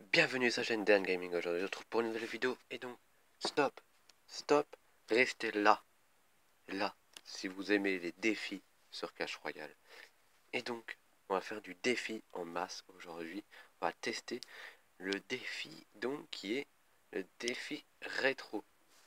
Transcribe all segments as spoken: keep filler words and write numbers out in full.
Bienvenue sur la chaîne Dan Gaming. Aujourd'hui je retrouve pour une nouvelle vidéo. Et donc, stop, stop, restez là, là, si vous aimez les défis sur Clash Royale. Et donc, on va faire du défi en masse aujourd'hui. On va tester le défi, donc, qui est le défi rétro.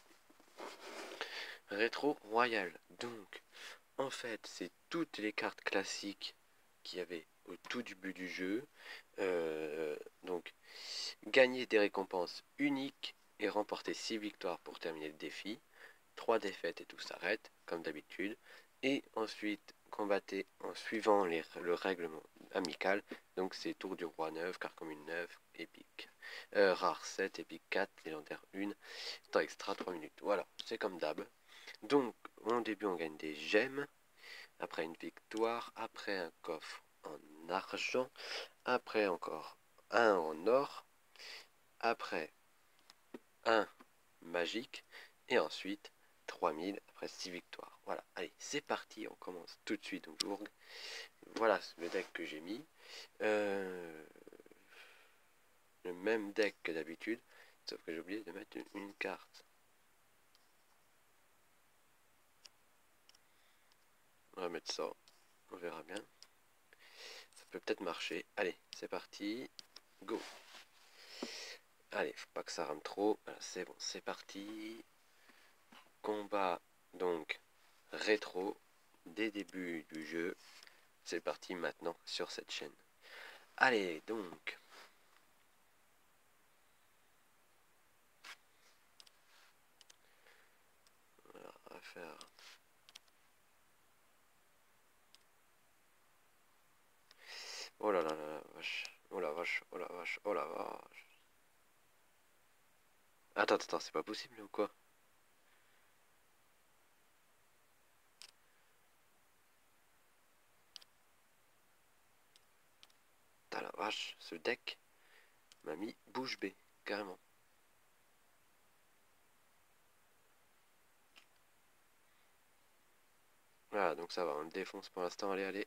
Rétro Royal. Donc, en fait, c'est toutes les cartes classiques qu'il y avait au tout début du jeu. Euh, donc, gagner des récompenses uniques et remporter six victoires pour terminer le défi. trois défaites et tout s'arrête, comme d'habitude. Et ensuite, combattez en suivant les, le règlement amical. Donc, c'est tour du roi neuf, carte commune neuf, épique. Euh, rare sept, épique quatre, légendaire un, temps extra trois minutes. Voilà, c'est comme d'hab. Donc, au début, on gagne des gemmes. Après une victoire, après un coffre en argent, après encore un en or, après un magique, et ensuite trois mille après six victoires. Voilà, allez, c'est parti, on commence tout de suite. Donc, je vous... Voilà le deck que j'ai mis. Euh... Le même deck que d'habitude, sauf que j'ai oublié de mettre une, une carte. On va mettre ça, on verra bien. Ça peut peut-être marcher. Allez, c'est parti, go. Allez, faut pas que ça rame trop. Voilà, c'est bon, c'est parti. Combat, donc, rétro, dès début du jeu. C'est parti maintenant sur cette chaîne. Allez, donc. Voilà, on va faire... Oh là là là la vache. Oh la vache, oh la vache, oh la vache. Attends, attends, c'est pas possible ou quoi? Putain la vache, ce deck m'a mis bouche bée, carrément. Voilà, donc ça va, on le défonce pour l'instant, allez, allez.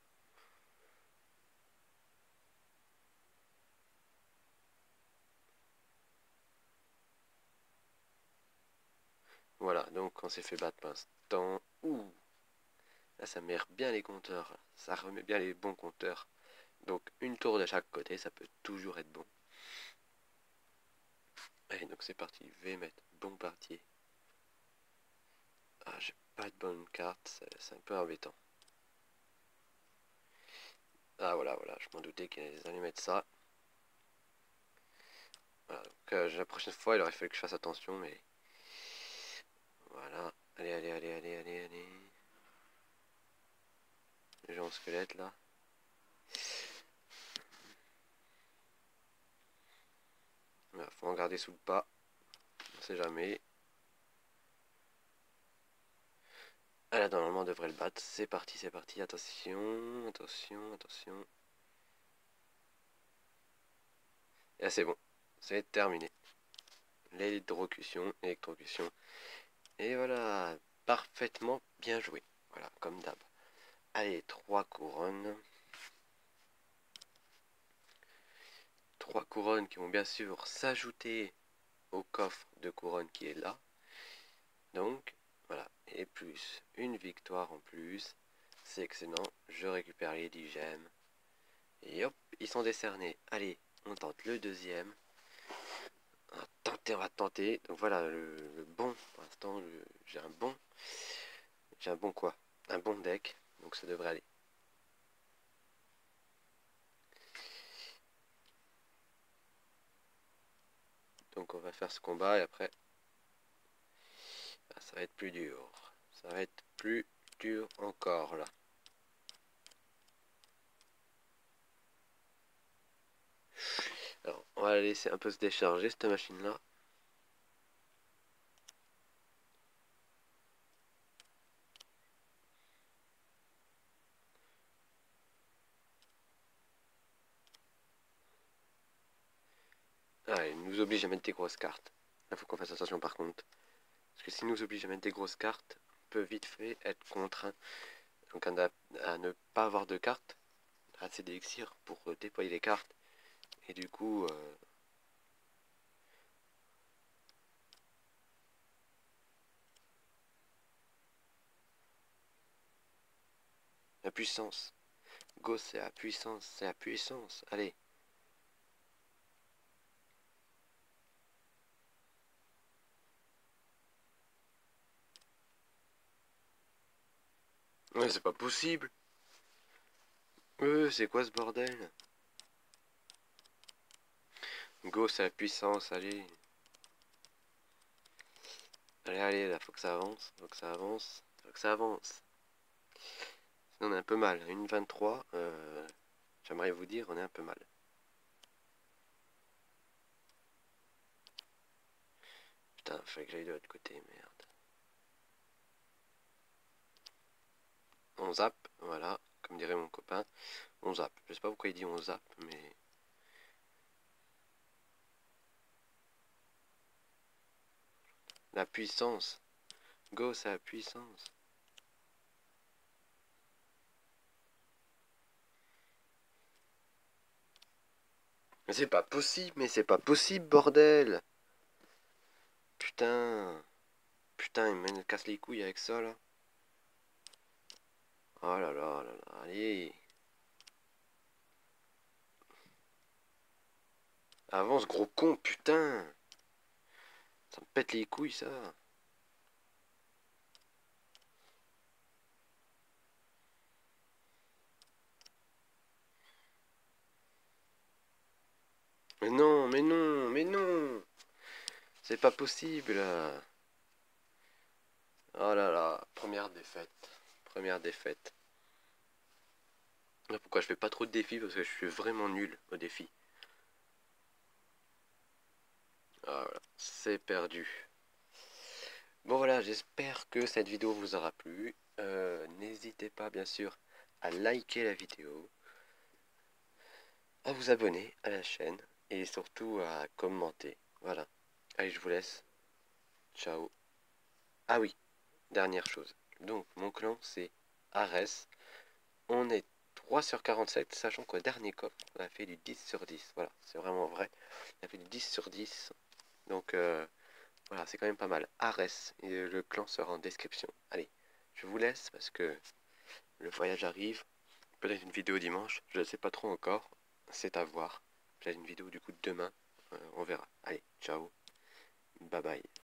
Voilà, donc on s'est fait battre pour l'instant. Ouh, là ça met bien les compteurs, ça remet bien les bons compteurs. Donc une tour de chaque côté, ça peut toujours être bon. Allez, donc c'est parti, je vais mettre bon parti. Ah, j'ai pas de bonne carte, c'est un peu embêtant. Ah voilà, voilà, je m'en doutais qu'ils allaient mettre ça. Voilà, donc euh, la prochaine fois, il aurait fallu que je fasse attention, mais... Voilà, allez, allez, allez, allez, allez, allez. Les gens en squelette, là. Voilà, faut en garder sous le pas. On sait jamais. Ah là, normalement, on devrait le battre. C'est parti, c'est parti. Attention, attention, attention. Et là, c'est bon. C'est terminé. L'électrocution, électrocution. Et voilà, parfaitement bien joué. Voilà, comme d'hab. Allez, trois couronnes. Trois couronnes qui vont bien sûr s'ajouter au coffre de couronnes qui est là. Donc, voilà. Et plus une victoire en plus. C'est excellent. Je récupère les dix gemmes. Et hop, ils sont décernés. Allez, on tente le deuxième. On va tenter, on va tenter. Donc voilà, le, le bon, pour l'instant, j'ai un bon. J'ai un bon quoi? Un bon deck. Donc ça devrait aller. Donc on va faire ce combat et après, bah, ça va être plus dur. Ça va être plus dur encore là. Alors, on va la laisser un peu se décharger cette machine là. Ah, il nous oblige à mettre des grosses cartes. Là, faut qu'on fasse attention par contre. Parce que s'il nous oblige à mettre des grosses cartes, on peut vite fait être contraint donc à, à ne pas avoir de cartes, assez d'élixir pour déployer les cartes. Et du coup, euh, La puissance. Go, c'est la puissance, c'est la puissance. Allez. Ouais, c'est pas possible. Euh, c'est quoi ce bordel? Go, c'est la puissance, allez. Allez, allez, là, faut que ça avance, faut que ça avance, faut que ça avance. Sinon, on est un peu mal. Une vingt-trois, euh, j'aimerais vous dire, on est un peu mal. Putain, fallait que j'aille de l'autre côté, merde. On zappe, voilà, comme dirait mon copain. On zappe. Je sais pas pourquoi il dit on zappe, mais... La puissance. Go, c'est la puissance. Mais c'est pas possible, mais c'est pas possible, bordel. Putain. Putain, il me casse les couilles avec ça, là. Oh là là là là, allez. Avance, gros con, putain. Ça me pète les couilles, ça. Mais non, mais non, mais non. C'est pas possible. Oh là là, première défaite. Première défaite. Là, pourquoi je fais pas trop de défis? Parce que je suis vraiment nul au défi. Ah, voilà, c'est perdu. Bon voilà, j'espère que cette vidéo vous aura plu. Euh, n'hésitez pas bien sûr à liker la vidéo, à vous abonner à la chaîne et surtout à commenter. Voilà. Allez, je vous laisse. Ciao. Ah oui, dernière chose. Donc, mon clan, c'est Ares. On est trois sur quarante-sept, sachant qu'au dernier coffre, on a fait du dix sur dix. Voilà, c'est vraiment vrai. On a fait du dix sur dix. Donc, euh, voilà, c'est quand même pas mal. Ares, et le clan sera en description. Allez, je vous laisse parce que le voyage arrive. Peut-être une vidéo dimanche, je ne sais pas trop encore. C'est à voir. Peut-être une vidéo du coup demain. Euh, on verra. Allez, ciao. Bye bye.